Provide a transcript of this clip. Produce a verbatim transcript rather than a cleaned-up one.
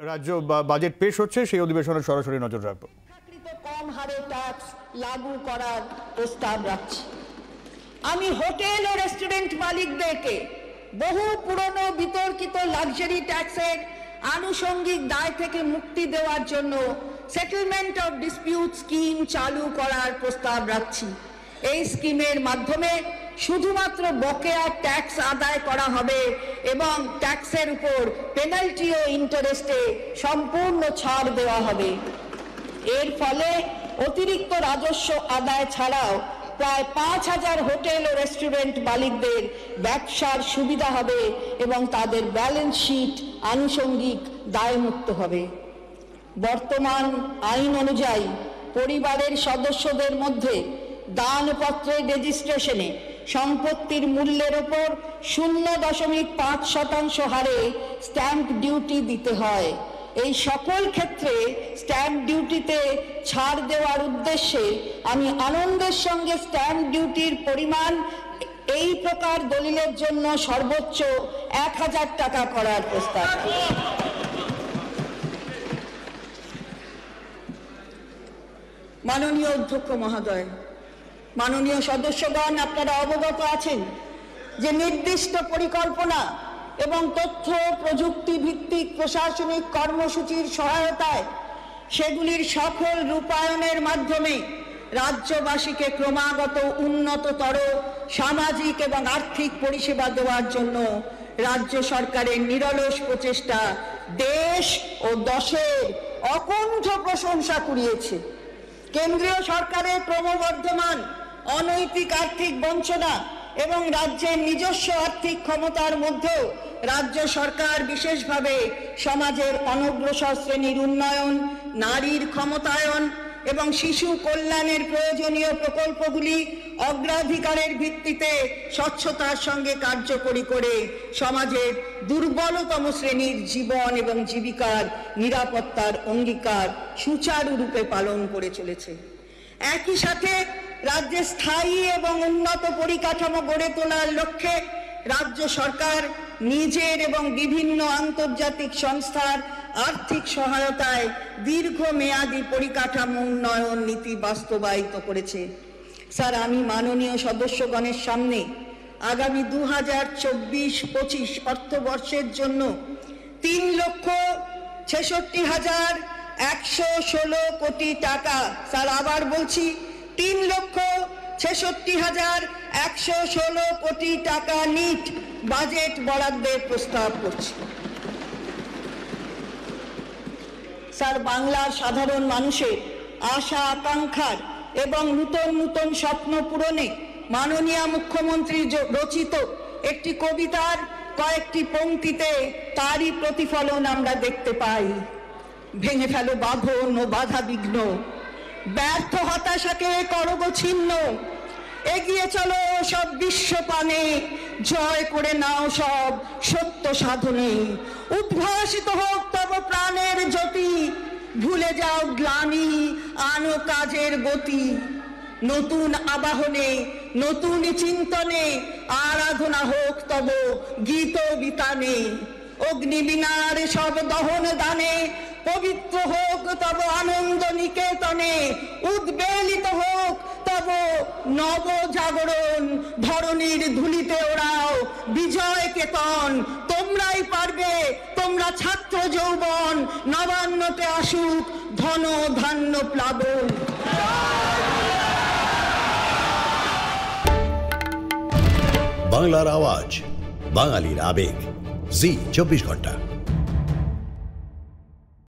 রাজ্য বাজেট পেশ হচ্ছে, সেই অধিবেশনে সরাসরি নজর রাখবো। কম হারে ট্যাক্স লাগু করার প্রস্তাব রাখছি। আমি হোটেল ও রেস্টুরেন্ট মালিকদেরকে বহু পুরনো বিতর্কিত লাক্সারি ট্যাক্সের আনুষঙ্গিক দায় থেকে মুক্তি দেওয়ার জন্য সেটেলমেন্ট অফ ডিসপিউট স্কিম চালু করার প্রস্তাব রাখছি। এই স্কিমের মাধ্যমে শুধুমাত্র বকেয়া ট্যাক্স আদায় করা হবে এবং ট্যাক্সের উপর পেনাল্টি ও ইন্টারেস্টে সম্পূর্ণ ছাড় দেওয়া হবে। এর ফলে অতিরিক্ত রাজস্ব আদায় ছাড়াও প্রায় পাঁচ হাজার হোটেল ও রেস্টুরেন্ট মালিকদের ব্যবসার সুবিধা হবে এবং তাদের ব্যালেন্স শিট আনুষঙ্গিক দায়মুক্ত হবে। বর্তমান আইন অনুযায়ী পরিবারের সদস্যদের মধ্যে দানপত্রের রেজিস্ট্রেশনে সম্পত্তির মূল্যের ওপর শূন্য দশমিক পাঁচ শতাংশ হারে স্ট্যাম্প ডিউটি দিতে হয়। এই সকল ক্ষেত্রে স্ট্যাম্প ডিউটিতে ছাড় দেওয়ার উদ্দেশ্যে আমি আনন্দের সঙ্গে স্ট্যাম্প ডিউটির পরিমাণ এই প্রকার দলিলের জন্য সর্বোচ্চ এক হাজার টাকা করার প্রস্তাব। মাননীয় অধ্যক্ষ মহোদয়, মাননীয় সদস্যগণ, আপনারা অবগত আছেন যে নির্দিষ্ট পরিকল্পনা এবং তথ্য প্রযুক্তি ভিত্তিক প্রশাসনিক কর্মসূচির সহায়তায় সেগুলির সফল রূপায়ণের মাধ্যমে রাজ্যবাসীকে ক্রমাগত উন্নততর সামাজিক এবং আর্থিক পরিষেবা দেওয়ার জন্য রাজ্য সরকারের নিরলস প্রচেষ্টা দেশ ও দশের অকুণ্ঠ প্রশংসা কুড়িয়েছে। কেন্দ্রীয় সরকারের ক্রমবর্ধমান অনৈতিক আর্থিক বঞ্চনা এবং রাজ্যের নিজস্ব আর্থিক ক্ষমতার মধ্যেও রাজ্য সরকার বিশেষভাবে সমাজের অনগ্রসর শ্রেণীর উন্নয়ন, নারীর ক্ষমতায়ন এবং শিশু কল্যাণের প্রয়োজনীয় প্রকল্পগুলি অগ্রাধিকারের ভিত্তিতে স্বচ্ছতার সঙ্গে কার্যকরী করে সমাজের দুর্বলতম শ্রেণীর জীবন এবং জীবিকার নিরাপত্তার অঙ্গীকার সুচারুরূপে পালন করে চলেছে। একই সাথে রাজ্যে স্থায়ী এবং উন্নত পরিকাঠামো গড়ে তোলার লক্ষ্যে রাজ্য সরকার নিজের এবং বিভিন্ন আন্তর্জাতিক সংস্থার আর্থিক সহায়তায় দীর্ঘমেয়াদী পরিকাঠামো উন্নয়ন নীতি বাস্তবায়িত করেছে। স্যার, আমি মাননীয় সদস্যগণের সামনে আগামী দু হাজার চব্বিশ পঁচিশ অর্থবর্ষের জন্য তিন লক্ষ ছেষট্টি হাজার একশো ষোলো কোটি টাকা, স্যার আবার বলছি, তিন লক্ষ ছেষট্টি হাজার একশো ষোলো কোটি টাকা নিট বাজেট বরাদ্দের প্রস্তাব করছি। স্যার, বাংলার সাধারণ মানুষের আশা আকাঙ্ক্ষার এবং নূতন নূতন স্বপ্ন পূরণে মাননীয় মুখ্যমন্ত্রী রচিত একটি কবিতার কয়েকটি পংক্তিতে তারই প্রতিফলন আমরা দেখতে পাই। ভেঙে ফেলো বাঁধন ও বাধা বিঘ্ন, ব্যর্থ হতাশাকে করগ ছিন্ন, এগিয়ে চলো সব বিশ্বপানে, জয় করে নাও সব সত্য সাধনে, উদ্ভাসিত হোক তব প্রাণের জ্যোতি, ভুলে যাও গ্লানি আনো কাজের গতি, নতুন আবাহনে নতুন চিন্তনে আরাধনা হোক তব গীত বিতানে, অগ্নিবীণার সব দহন দানে পবিত্র হোক তব আনন্দ নিকেতনে, উদ্বেলিত হোক তব নব জাগরণ, ধরণীর ধুলিতে ওরাও বিজয় কেতন, তোমরাই পারবে, তোমরা ছাত্র যৌবন, নবান্নতে আসুক ধন ধান্য প্লাবন। বাংলার আওয়াজ, বাঙালির আবেগ, জি চব্বিশ ঘন্টা।